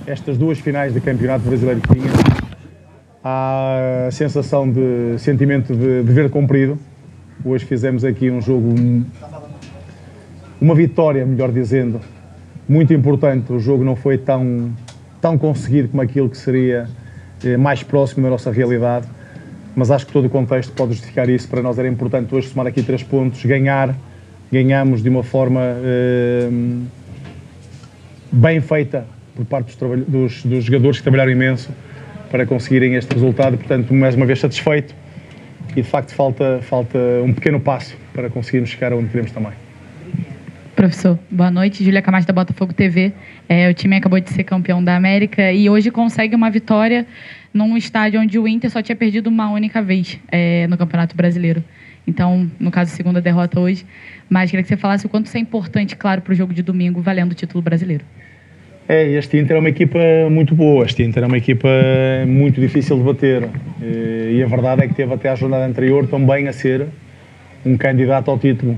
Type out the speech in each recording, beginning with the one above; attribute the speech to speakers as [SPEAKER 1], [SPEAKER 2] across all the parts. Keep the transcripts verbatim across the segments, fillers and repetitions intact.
[SPEAKER 1] estas duas finais de campeonato brasileiro que tinha, há a sensação de sentimento de dever cumprido. Hoje fizemos aqui um jogo, uma vitória, melhor dizendo, muito importante. O jogo não foi tão, tão conseguido como aquilo que seria eh, mais próximo da nossa realidade, mas acho que todo o contexto pode justificar isso. Para nós era importante hoje somar aqui três pontos, ganhar, ganhamos de uma forma eh, bem feita por parte dos, dos, dos jogadores que trabalharam imenso para conseguirem este resultado. Portanto, mais uma vez satisfeito e de facto falta, falta um pequeno passo para conseguirmos chegar onde queremos também.
[SPEAKER 2] Professor, boa noite. Júlia Camacho da Botafogo T V. É, o time acabou de ser campeão da América e hoje consegue uma vitória num estádio onde o Inter só tinha perdido uma única vez é, no Campeonato Brasileiro. Então, no caso, segunda derrota hoje. Mas queria que você falasse o quanto isso é importante, claro, para o jogo de domingo, valendo o título brasileiro.
[SPEAKER 1] É, este Inter é uma equipa muito boa, este Inter é uma equipa muito difícil de bater e a verdade é que teve até a jornada anterior também a ser um candidato ao título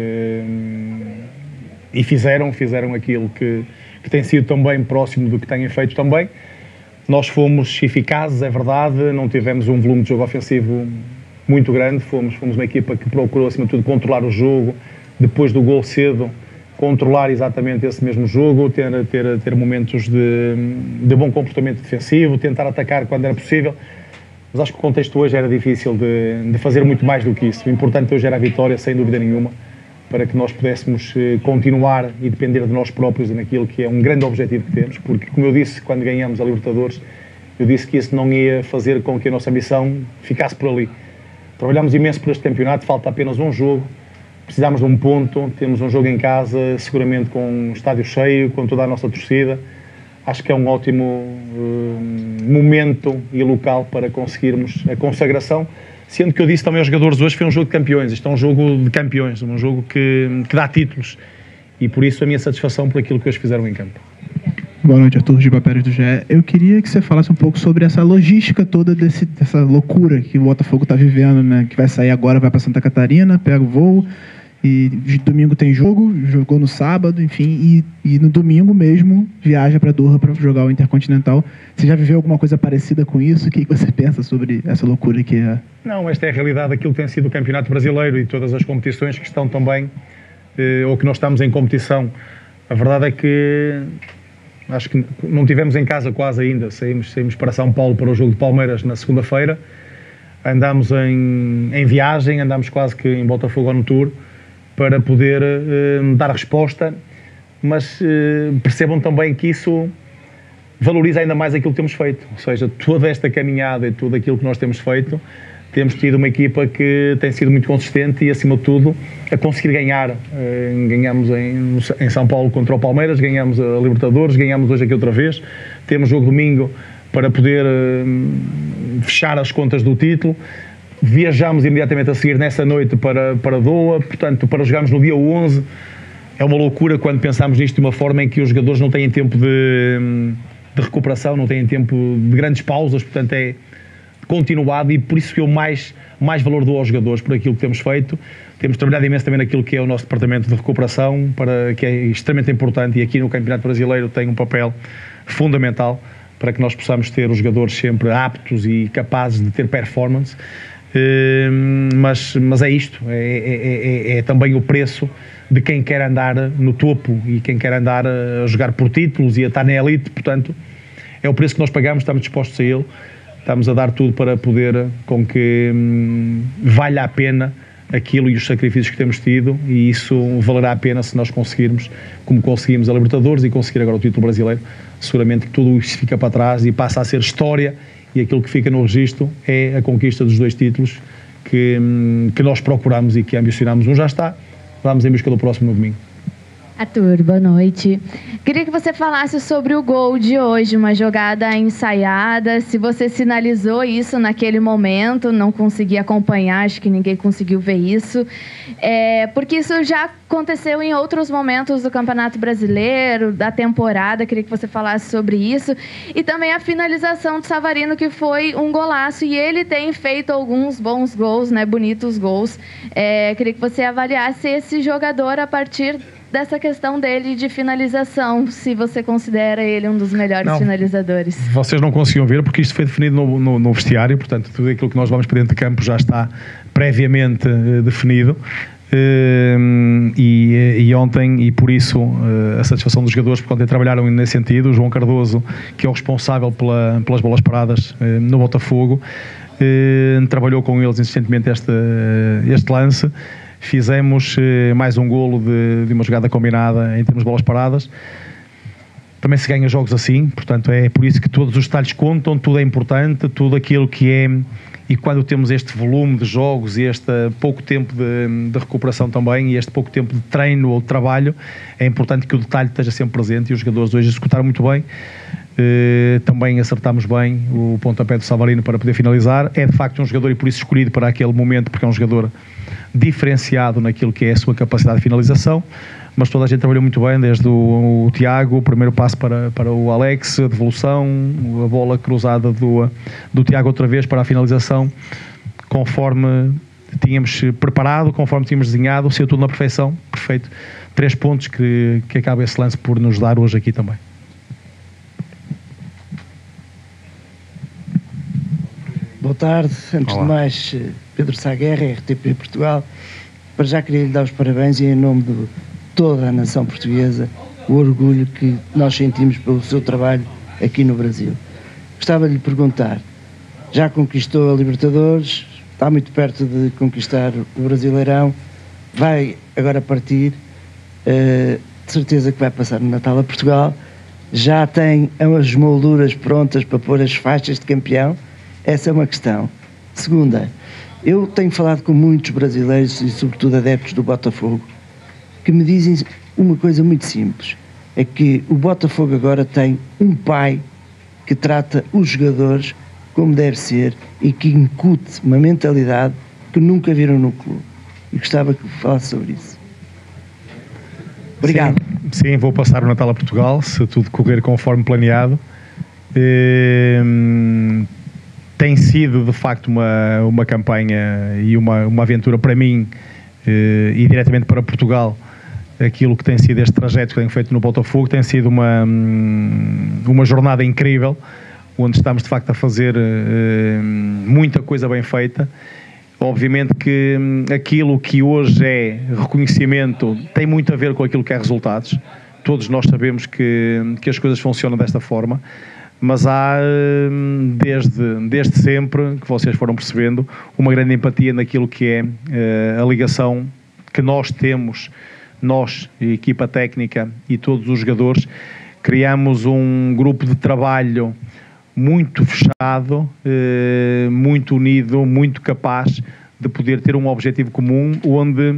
[SPEAKER 1] e fizeram, fizeram aquilo que, que tem sido também próximo do que têm feito também. Nós fomos eficazes, é verdade, não tivemos um volume de jogo ofensivo muito grande, fomos, fomos uma equipa que procurou acima de tudo controlar o jogo, depois do gol cedo, controlar exatamente esse mesmo jogo, ter, ter, ter momentos de, de bom comportamento defensivo, tentar atacar quando era possível, mas acho que o contexto hoje era difícil de, de fazer muito mais do que isso. O importante hoje era a vitória, sem dúvida nenhuma, para que nós pudéssemos continuar e depender de nós próprios naquilo que é um grande objetivo que temos, porque, como eu disse, quando ganhamos a Libertadores, eu disse que isso não ia fazer com que a nossa missão ficasse por ali. Trabalhamos imenso por este campeonato, falta apenas um jogo, precisamos de um ponto, temos um jogo em casa, seguramente com um estádio cheio, com toda a nossa torcida. Acho que é um ótimo uh, momento e local para conseguirmos a consagração, sendo que eu disse também aos jogadores hoje foi um jogo de campeões, isto é um jogo de campeões, um jogo que, que dá títulos e por isso a minha satisfação por aquilo que eles fizeram em campo.
[SPEAKER 3] Boa noite, Arthur Giba Pérez do G E. Eu queria que você falasse um pouco sobre essa logística toda, desse, dessa loucura que o Botafogo está vivendo, né? Que vai sair agora, vai para Santa Catarina, pega o voo, e de domingo tem jogo, jogou no sábado, enfim, e, e no domingo mesmo viaja para Doha para jogar o Intercontinental. Você já viveu alguma coisa parecida com isso? O que você pensa sobre essa loucura que é?
[SPEAKER 1] Não, esta é a realidade daquilo que tem sido o Campeonato Brasileiro e todas as competições que estão também, eh, ou que nós estamos em competição. A verdade é que acho que não tivemos em casa quase ainda, saímos, saímos para São Paulo para o jogo de Palmeiras na segunda-feira, andámos em, em viagem, andámos quase que em Botafogo no Tour, para poder uh, dar resposta, mas uh, percebam também que isso valoriza ainda mais aquilo que temos feito, ou seja, toda esta caminhada e tudo aquilo que nós temos feito, temos tido uma equipa que tem sido muito consistente e, acima de tudo, a conseguir ganhar. Uh, ganhamos em, em São Paulo contra o Palmeiras, ganhamos a Libertadores, ganhamos hoje aqui outra vez, temos jogo domingo para poder uh, fechar as contas do título. Viajamos imediatamente a seguir nessa noite para, para Doha, portanto, para jogarmos no dia onze. É uma loucura quando pensamos nisto de uma forma em que os jogadores não têm tempo de, de recuperação, não têm tempo de grandes pausas, portanto é continuado e por isso que eu mais, mais valor dou aos jogadores por aquilo que temos feito. Temos trabalhado imenso também naquilo que é o nosso departamento de recuperação, para, que é extremamente importante e aqui no Campeonato Brasileiro tem um papel fundamental para que nós possamos ter os jogadores sempre aptos e capazes de ter performance. Uh, mas, mas é isto, é, é, é, é também o preço de quem quer andar no topo e quem quer andar a jogar por títulos e a estar na elite, portanto é o preço que nós pagamos, estamos dispostos a ele, estamos a dar tudo para poder com que hum, valha a pena aquilo e os sacrifícios que temos tido e isso valerá a pena se nós conseguirmos, como conseguimos a Libertadores e conseguir agora o título brasileiro, seguramente que tudo isso fica para trás e passa a ser história. E aquilo que fica no registro é a conquista dos dois títulos que, que nós procuramos e que ambicionamos. Um já está, vamos em busca do próximo no domingo.
[SPEAKER 4] Arthur, boa noite. Queria que você falasse sobre o gol de hoje, uma jogada ensaiada, se você sinalizou isso naquele momento, não consegui acompanhar, acho que ninguém conseguiu ver isso, é, porque isso já aconteceu em outros momentos do Campeonato Brasileiro, da temporada, queria que você falasse sobre isso, e também a finalização de Savarino, que foi um golaço, e ele tem feito alguns bons gols, né, bonitos gols, é, queria que você avaliasse esse jogador a partir dessa questão dele de finalização, se você considera ele um dos melhores
[SPEAKER 1] não,
[SPEAKER 4] finalizadores.
[SPEAKER 1] Vocês não conseguiam ver porque isto foi definido no, no, no vestiário, portanto tudo aquilo que nós vamos para dentro de campo já está previamente uh, definido. Uh, e, e ontem, e por isso uh, a satisfação dos jogadores, porque ontem trabalharam nesse sentido. O João Cardoso, que é o responsável pela, pelas bolas paradas uh, no Botafogo, uh, trabalhou com eles insistentemente este, este lance. Fizemos uh, mais um golo de, de uma jogada combinada em termos de bolas paradas. Também se ganha jogos assim, portanto é por isso que todos os detalhes contam, tudo é importante, tudo aquilo que é. E quando temos este volume de jogos e este pouco tempo de, de recuperação também, e este pouco tempo de treino ou de trabalho, é importante que o detalhe esteja sempre presente, e os jogadores hoje executaram muito bem. Uh, também acertámos bem o pontapé do Savarino para poder finalizar. É de facto um jogador, e por isso escolhido para aquele momento, porque é um jogador diferenciado naquilo que é a sua capacidade de finalização. Mas toda a gente trabalhou muito bem, desde o, o Tiago, o primeiro passo para, para o Alex, a devolução, a bola cruzada do, do Tiago outra vez para a finalização, conforme tínhamos preparado, conforme tínhamos desenhado, saiu tudo na perfeição, perfeito. Três pontos que, que acaba esse lance por nos dar hoje aqui também.
[SPEAKER 5] Boa tarde, antes
[SPEAKER 1] Olá.
[SPEAKER 5] de mais, Pedro Sá Guerra, R T P Portugal. Para já queria lhe dar os parabéns e em nome de toda a nação portuguesa, o orgulho que nós sentimos pelo seu trabalho aqui no Brasil. Gostava de lhe perguntar, já conquistou a Libertadores, está muito perto de conquistar o Brasileirão, vai agora partir, uh, de certeza que vai passar no Natal a Portugal, já tem as molduras prontas para pôr as faixas de campeão? Essa é uma questão. Segunda, eu tenho falado com muitos brasileiros e sobretudo adeptos do Botafogo que me dizem uma coisa muito simples, é que o Botafogo agora tem um pai que trata os jogadores como deve ser e que incute uma mentalidade que nunca viram no clube. E gostava que falasse sobre isso. Obrigado.
[SPEAKER 1] Sim, sim, vou passar o Natal a Portugal, se tudo correr conforme planeado. Hum, tem sido de facto uma, uma campanha e uma, uma aventura para mim eh, e diretamente para Portugal. Aquilo que tem sido este trajeto que tenho feito no Botafogo tem sido uma, uma jornada incrível, onde estamos de facto a fazer eh, muita coisa bem feita. Obviamente que aquilo que hoje é reconhecimento tem muito a ver com aquilo que é resultados. Todos nós sabemos que, que as coisas funcionam desta forma, mas há, desde, desde sempre, que vocês foram percebendo, uma grande empatia naquilo que é eh, a ligação que nós temos, nós, a equipa técnica e todos os jogadores. Criamos um grupo de trabalho muito fechado, eh, muito unido, muito capaz de poder ter um objetivo comum, onde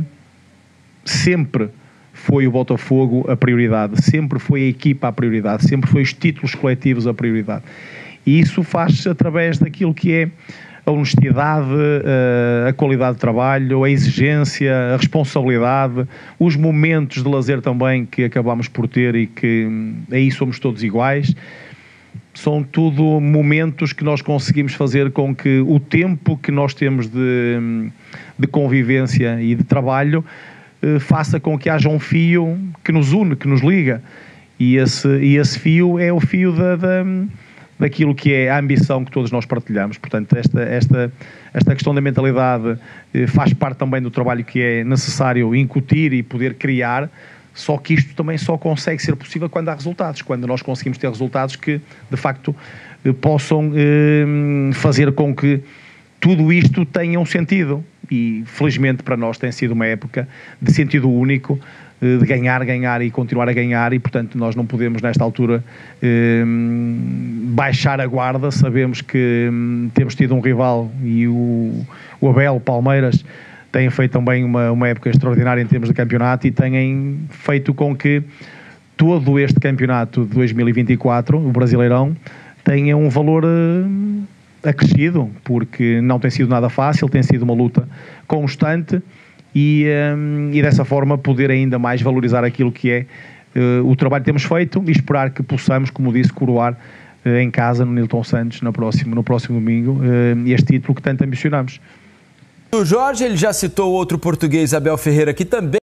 [SPEAKER 1] sempre foi o Botafogo a prioridade, sempre foi a equipa a prioridade, sempre foi os títulos coletivos a prioridade. E isso faz-se através daquilo que é a honestidade, a qualidade de trabalho, a exigência, a responsabilidade, os momentos de lazer também que acabamos por ter e que aí somos todos iguais. São tudo momentos que nós conseguimos fazer com que o tempo que nós temos de, de convivência e de trabalho eh, faça com que haja um fio que nos une, que nos liga. E esse, e esse fio é o fio da, da, daquilo que é a ambição que todos nós partilhamos. Portanto, esta, esta, esta questão da mentalidade eh, faz parte também do trabalho que é necessário incutir e poder criar. Só que isto também só consegue ser possível quando há resultados, quando nós conseguimos ter resultados que, de facto, possam eh, fazer com que tudo isto tenha um sentido. E, felizmente, para nós tem sido uma época de sentido único, eh, de ganhar, ganhar e continuar a ganhar, e, portanto, nós não podemos, nesta altura, eh, baixar a guarda. Sabemos que eh, temos tido um rival, e o, o Abel, o Palmeiras, têm feito também uma, uma época extraordinária em termos de campeonato e têm feito com que todo este campeonato de dois mil e vinte e quatro, o Brasileirão, tenha um valor uh, acrescido, porque não tem sido nada fácil, tem sido uma luta constante e, um, e dessa forma poder ainda mais valorizar aquilo que é uh, o trabalho que temos feito e esperar que possamos, como disse, coroar uh, em casa, no Nilton Santos, no próximo, no próximo domingo, uh, este título que tanto ambicionamos.
[SPEAKER 6] O Jorge, ele já citou outro português, Abel Ferreira, que também